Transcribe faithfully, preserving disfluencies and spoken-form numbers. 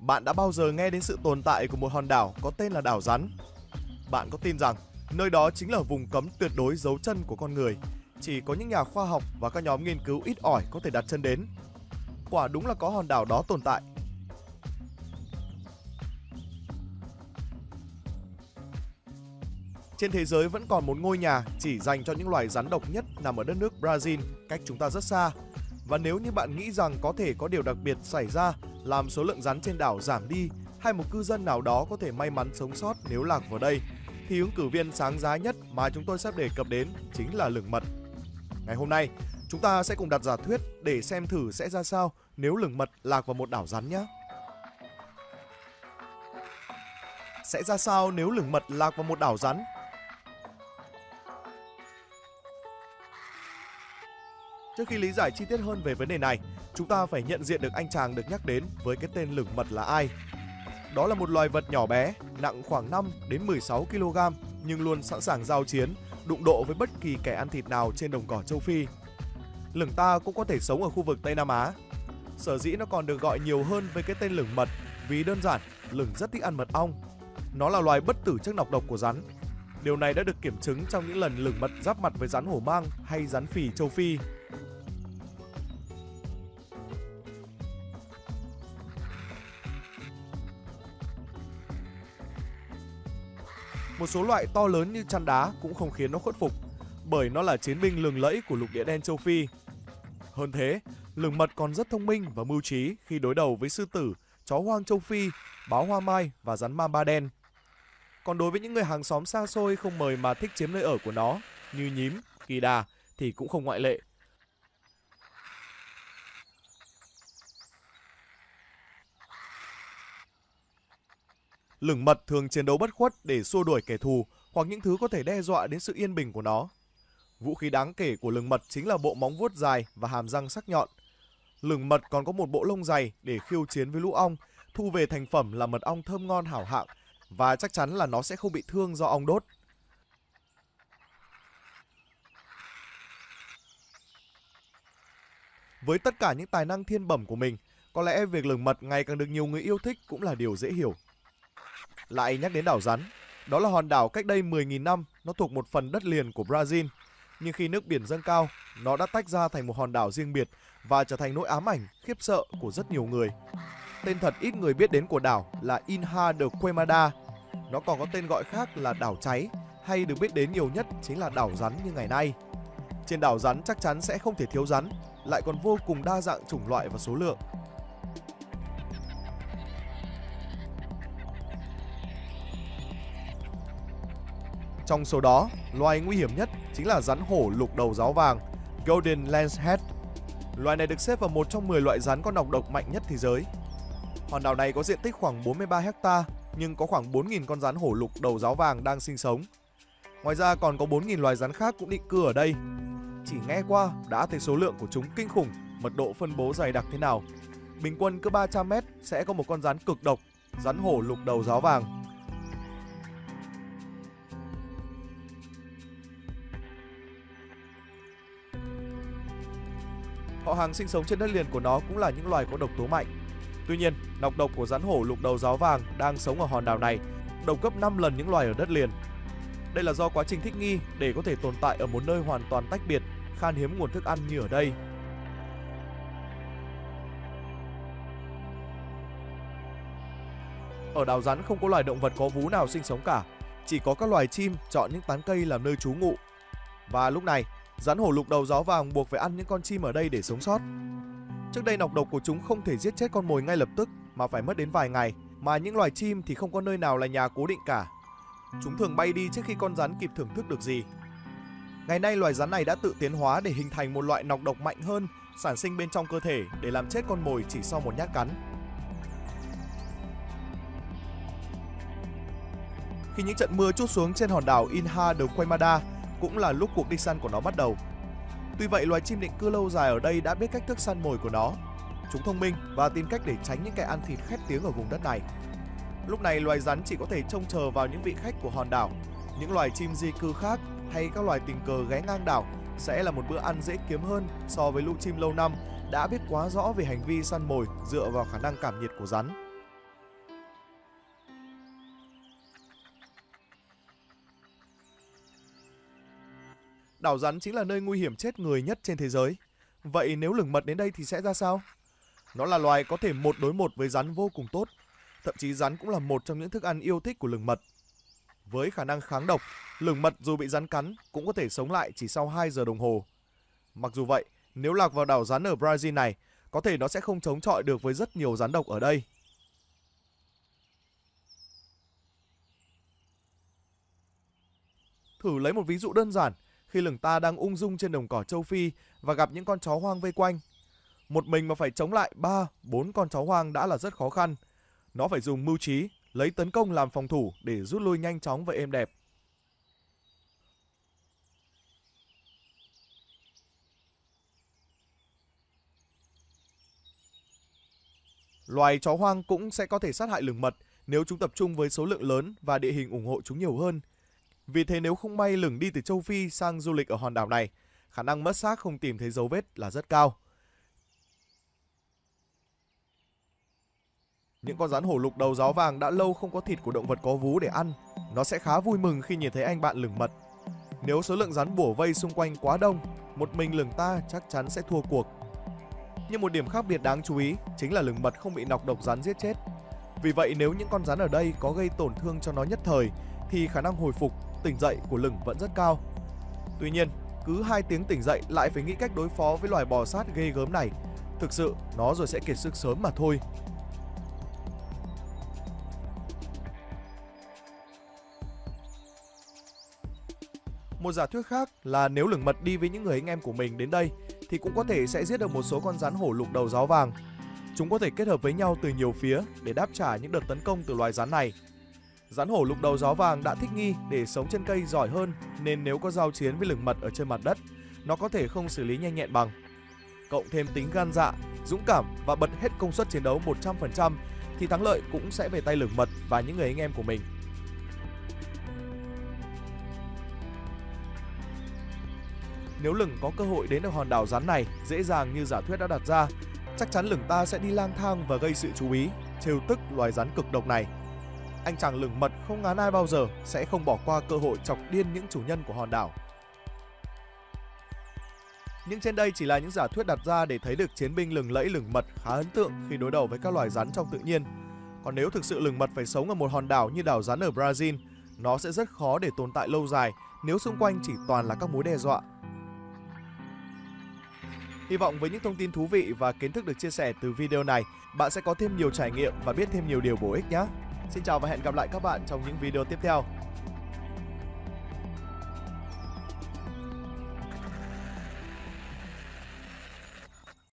Bạn đã bao giờ nghe đến sự tồn tại của một hòn đảo có tên là đảo rắn? Bạn có tin rằng nơi đó chính là vùng cấm tuyệt đối dấu chân của con người, chỉ có những nhà khoa học và các nhóm nghiên cứu ít ỏi có thể đặt chân đến? Quả đúng là có hòn đảo đó tồn tại. Trên thế giới vẫn còn một ngôi nhà chỉ dành cho những loài rắn độc nhất nằm ở đất nước Brazil, cách chúng ta rất xa. Và nếu như bạn nghĩ rằng có thể có điều đặc biệt xảy ra làm số lượng rắn trên đảo giảm đi, hay một cư dân nào đó có thể may mắn sống sót nếu lạc vào đây, thì ứng cử viên sáng giá nhất mà chúng tôi sắp đề cập đến chính là lửng mật. Ngày hôm nay, chúng ta sẽ cùng đặt giả thuyết để xem thử sẽ ra sao nếu lửng mật lạc vào một đảo rắn nhé. Sẽ ra sao nếu lửng mật lạc vào một đảo rắn? Trước khi lý giải chi tiết hơn về vấn đề này, chúng ta phải nhận diện được anh chàng được nhắc đến với cái tên lửng mật là ai. Đó là một loài vật nhỏ bé, nặng khoảng năm đến mười sáu ki lô gam, nhưng luôn sẵn sàng giao chiến, đụng độ với bất kỳ kẻ ăn thịt nào trên đồng cỏ châu Phi. Lửng ta cũng có thể sống ở khu vực Tây Nam Á. Sở dĩ nó còn được gọi nhiều hơn với cái tên lửng mật vì đơn giản, lửng rất thích ăn mật ong. Nó là loài bất tử trước nọc độc của rắn. Điều này đã được kiểm chứng trong những lần lửng mật giáp mặt với rắn hổ mang hay rắn phì châu Phi. Một số loại to lớn như chăn đá cũng không khiến nó khuất phục, bởi nó là chiến binh lừng lẫy của lục địa đen châu Phi. Hơn thế, lửng mật còn rất thông minh và mưu trí khi đối đầu với sư tử, chó hoang châu Phi, báo hoa mai và rắn mamba đen. Còn đối với những người hàng xóm xa xôi không mời mà thích chiếm nơi ở của nó, như nhím, kỳ đà, thì cũng không ngoại lệ. Lửng mật thường chiến đấu bất khuất để xua đuổi kẻ thù hoặc những thứ có thể đe dọa đến sự yên bình của nó. Vũ khí đáng kể của lửng mật chính là bộ móng vuốt dài và hàm răng sắc nhọn. Lửng mật còn có một bộ lông dày để khiêu chiến với lũ ong, thu về thành phẩm là mật ong thơm ngon hảo hạng, và chắc chắn là nó sẽ không bị thương do ong đốt. Với tất cả những tài năng thiên bẩm của mình, có lẽ việc lửng mật ngày càng được nhiều người yêu thích cũng là điều dễ hiểu. Lại nhắc đến đảo rắn, đó là hòn đảo cách đây mười nghìn năm, nó thuộc một phần đất liền của Brazil. Nhưng khi nước biển dâng cao, nó đã tách ra thành một hòn đảo riêng biệt và trở thành nỗi ám ảnh, khiếp sợ của rất nhiều người. Tên thật ít người biết đến của đảo là Ilha de Queimada. Nó còn có tên gọi khác là đảo cháy, hay được biết đến nhiều nhất chính là đảo rắn như ngày nay. Trên đảo rắn chắc chắn sẽ không thể thiếu rắn, lại còn vô cùng đa dạng chủng loại và số lượng. Trong số đó, loài nguy hiểm nhất chính là rắn hổ lục đầu giáo vàng, Golden Lancehead. Loài này được xếp vào một trong mười loại rắn có nọc độc mạnh nhất thế giới. Hòn đảo này có diện tích khoảng bốn mươi ba héc ta, nhưng có khoảng bốn nghìn con rắn hổ lục đầu giáo vàng đang sinh sống. Ngoài ra còn có bốn nghìn loài rắn khác cũng định cư ở đây. Chỉ nghe qua đã thấy số lượng của chúng kinh khủng, mật độ phân bố dày đặc thế nào. Bình quân cứ ba trăm mét sẽ có một con rắn cực độc, rắn hổ lục đầu giáo vàng. Họ hàng sinh sống trên đất liền của nó cũng là những loài có độc tố mạnh. Tuy nhiên, nọc độc của rắn hổ lục đầu giáo vàng đang sống ở hòn đảo này độc gấp năm lần những loài ở đất liền. Đây là do quá trình thích nghi để có thể tồn tại ở một nơi hoàn toàn tách biệt, khan hiếm nguồn thức ăn như ở đây. Ở đảo rắn không có loài động vật có vú nào sinh sống cả, chỉ có các loài chim chọn những tán cây làm nơi trú ngụ. Và lúc này, rắn hổ lục đầu giáo vàng buộc phải ăn những con chim ở đây để sống sót. Trước đây nọc độc của chúng không thể giết chết con mồi ngay lập tức mà phải mất đến vài ngày, mà những loài chim thì không có nơi nào là nhà cố định cả. Chúng thường bay đi trước khi con rắn kịp thưởng thức được gì. Ngày nay loài rắn này đã tự tiến hóa để hình thành một loại nọc độc mạnh hơn, sản sinh bên trong cơ thể để làm chết con mồi chỉ sau một nhát cắn. Khi những trận mưa trút xuống trên hòn đảo Ilha de Queimada, cũng là lúc cuộc đi săn của nó bắt đầu. Tuy vậy, loài chim định cư lâu dài ở đây đã biết cách thức săn mồi của nó. Chúng thông minh và tìm cách để tránh những kẻ ăn thịt khét tiếng ở vùng đất này. Lúc này, loài rắn chỉ có thể trông chờ vào những vị khách của hòn đảo. Những loài chim di cư khác hay các loài tình cờ ghé ngang đảo sẽ là một bữa ăn dễ kiếm hơn so với lũ chim lâu năm đã biết quá rõ về hành vi săn mồi dựa vào khả năng cảm nhiệt của rắn. Đảo rắn chính là nơi nguy hiểm chết người nhất trên thế giới. Vậy nếu lửng mật đến đây thì sẽ ra sao? Nó là loài có thể một đối một với rắn vô cùng tốt. Thậm chí rắn cũng là một trong những thức ăn yêu thích của lửng mật. Với khả năng kháng độc, lửng mật dù bị rắn cắn cũng có thể sống lại chỉ sau hai giờ đồng hồ. Mặc dù vậy, nếu lạc vào đảo rắn ở Brazil này, có thể nó sẽ không chống chọi được với rất nhiều rắn độc ở đây. Thử lấy một ví dụ đơn giản, khi lửng ta đang ung dung trên đồng cỏ châu Phi và gặp những con chó hoang vây quanh. Một mình mà phải chống lại ba, bốn con chó hoang đã là rất khó khăn. Nó phải dùng mưu trí, lấy tấn công làm phòng thủ để rút lui nhanh chóng và êm đẹp. Loài chó hoang cũng sẽ có thể sát hại lửng mật nếu chúng tập trung với số lượng lớn và địa hình ủng hộ chúng nhiều hơn. Vì thế nếu không may lửng đi từ châu Phi sang du lịch ở hòn đảo này, khả năng mất xác không tìm thấy dấu vết là rất cao. Những con rắn hổ lục đầu ráo vàng đã lâu không có thịt của động vật có vú để ăn. Nó sẽ khá vui mừng khi nhìn thấy anh bạn lửng mật. Nếu số lượng rắn bủa vây xung quanh quá đông, một mình lửng ta chắc chắn sẽ thua cuộc. Nhưng một điểm khác biệt đáng chú ý chính là lửng mật không bị nọc độc rắn giết chết. Vì vậy nếu những con rắn ở đây có gây tổn thương cho nó nhất thời thì khả năng hồi phục, tỉnh dậy của lửng vẫn rất cao. Tuy nhiên, cứ hai tiếng tỉnh dậy lại phải nghĩ cách đối phó với loài bò sát ghê gớm này. Thực sự, nó rồi sẽ kiệt sức sớm mà thôi. Một giả thuyết khác là nếu lửng mật đi với những người anh em của mình đến đây thì cũng có thể sẽ giết được một số con rắn hổ lục đầu ráo vàng. Chúng có thể kết hợp với nhau từ nhiều phía để đáp trả những đợt tấn công từ loài rắn này. Rắn hổ lục đầu ráo vàng đã thích nghi để sống trên cây giỏi hơn, nên nếu có giao chiến với lửng mật ở trên mặt đất, nó có thể không xử lý nhanh nhẹn bằng. Cộng thêm tính gan dạ, dũng cảm và bật hết công suất chiến đấu một trăm phần trăm thì thắng lợi cũng sẽ về tay lửng mật và những người anh em của mình. Nếu lửng có cơ hội đến được hòn đảo rắn này dễ dàng như giả thuyết đã đặt ra, chắc chắn lửng ta sẽ đi lang thang và gây sự chú ý, trêu tức loài rắn cực độc này. Anh chàng lửng mật không ngán ai bao giờ sẽ không bỏ qua cơ hội chọc điên những chủ nhân của hòn đảo. Nhưng trên đây chỉ là những giả thuyết đặt ra để thấy được chiến binh lừng lẫy lửng mật khá ấn tượng khi đối đầu với các loài rắn trong tự nhiên. Còn nếu thực sự lửng mật phải sống ở một hòn đảo như đảo rắn ở Brazil, nó sẽ rất khó để tồn tại lâu dài nếu xung quanh chỉ toàn là các mối đe dọa. Hy vọng với những thông tin thú vị và kiến thức được chia sẻ từ video này, bạn sẽ có thêm nhiều trải nghiệm và biết thêm nhiều điều bổ ích nhé. Xin chào và hẹn gặp lại các bạn trong những video tiếp theo.